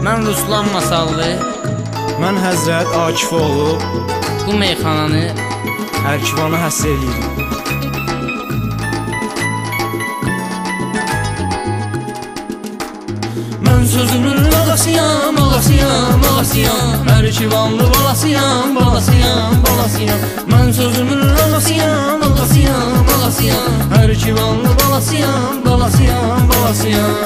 Mən Ruslan Masallı. Mən Həzrət Akifoğlu. Bu meyxananı hər kivana həsr eləyirəm. Mən sözümün ağasıyam, ağasıyam, ağasıyam. Hər kivanlı balasıyam, balasıyam, balasıyam. Mən sözümün ağasıyam, ağasıyam, ağasıyam. Hər kivanlı balasıyam, balasıyam, balasıyam.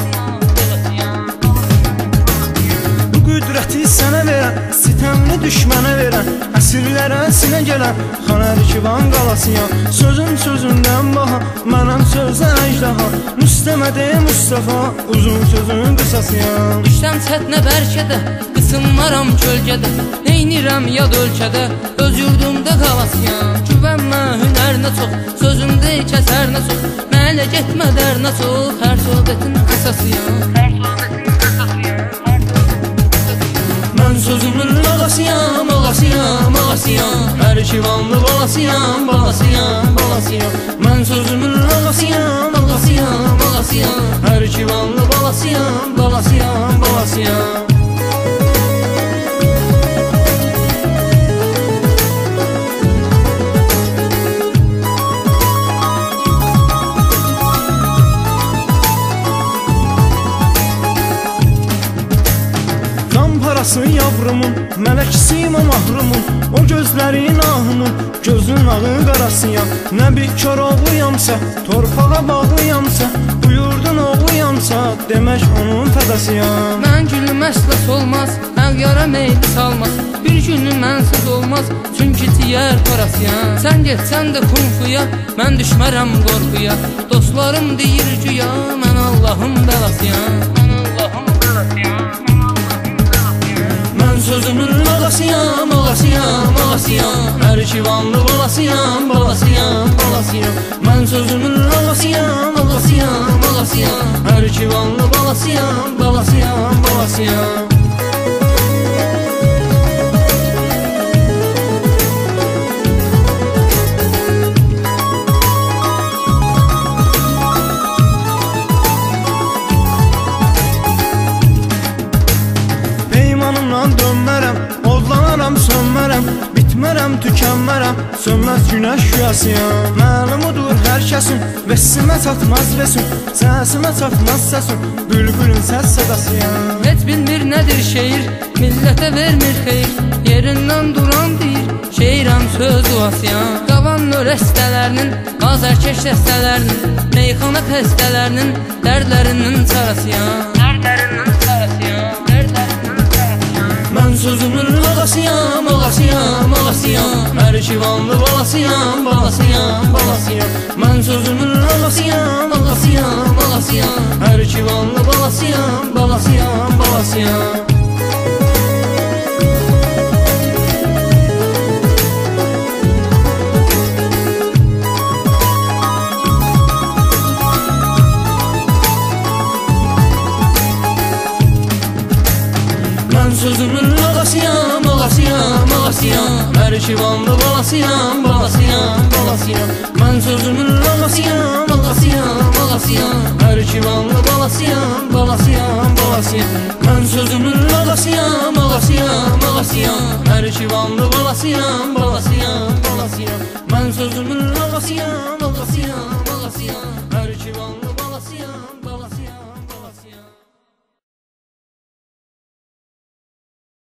Qüdrəti sənə verən, sitəmli düşmənə verən, əsirlərə sinə gələn Xanər Kivan qalasıyam. Sözün sözündən baha, mənəm sözə əcdaha. Müstəmədi Mustafa, uzun sözün qısasıyam. Düşsəm çətinə bərkədə, qısınmaram kölgədə. Neynirəm yad ölkədə, öz yurdumda qalasıyam. Güvənmə hünərinə çox, sözümdə kəsərinə çox. Mənə getmə dərinə çox, hər söhbətin əsasıyam. Mən sözümün ağasıyam, ağasıyam, ağasıyam. Hər kivanlı balasıyam, balasıyam, balasıyam. Mən sözümün ağasıyam, ağasıyam, ağasıyam. Hər kivanlı balasıyam, balasıyam, balasıyam. Parası yavrumun, mələkisiyim o mahrumun. O gözlərin ahımın, gözün ağı qarasıyam. Nə bir kör oğluyamsa, torpağa bağlıyamsa, bu yurdun oğluyamsa, demək onun fədasıyam. Mən gülüm əslas olmaz, hər yara meyli salmaz. Bir günü mənsiz olmaz, çünki ciyər parasıyam. Sən getsən də kunfuya, mən düşmərəm qorxuya. Dostlarım deyir güya, mən Allahın bəlasıyam. Sözümün ağasıyam, ağasıyam, ağasıyam. Hər kivanlı balasıyam, balasıyam, balasıyam. Mən sözümün ağasıyam, ağasıyam, ağasıyam. Hər kivanlı balasıyam, balasıyam, balasıyam. Dönmərəm, odlanaram, sönmərəm. Bitmərəm, tükənmərəm, sönməz günəş şüyasıyam. Məlumudur hər kəsin, vesimə çatmaz vesim. Səsimə çatmaz səsim, bülbülün səs sədasıyam. Heç bilmir nədir şeir, millətə vermir xeyir. Yerindən duran deyir, şeirəm söz duasıyam. Qavan nörəstələrinin, azərkeş dəstələrinin, meyxana xəstələrinin dərdlərinin çarasıyam. Mən sözümün ağasıyam, ağasıyam, ağasıyam. Hər kivanlı balasıyam, balasıyam, balasıyam. Mən sözümün ağasıyam, ağasıyam, ağasıyam. Hər kivanlı balasıyam, balasıyam, balasıyam. Mən sözümün ağasıyam, ağasıyam, ağasıyam. Hər kivanlı balasıyam, balasıyam, balasıyam. Mən sözümün ağasıyam, ağasıyam, ağasıyam. Hər kivanlı balasıyam, balasıyam, balasıyam. Mən sözümün ağasıyam, ağasıyam, ağasıyam. Hər kivanlı balasıyam, balasıyam, balasıyam. Mən sözümün ağasıyam, ağasıyam, ağasıyam.